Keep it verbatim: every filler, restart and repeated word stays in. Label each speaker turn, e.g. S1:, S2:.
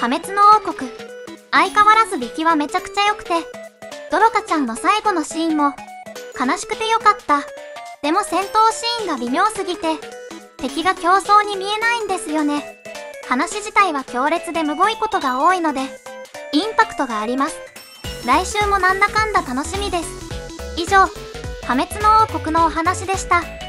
S1: 破滅の王国。相変わらず出来はめちゃくちゃ良くて、ドロカちゃんの最後のシーンも悲しくて良かった。でも戦闘シーンが微妙すぎて、敵が競争に見えないんですよね。話自体は強烈でむごいことが多いので、インパクトがあります。来週もなんだかんだ楽しみです。以上、破滅の王国のお話でした。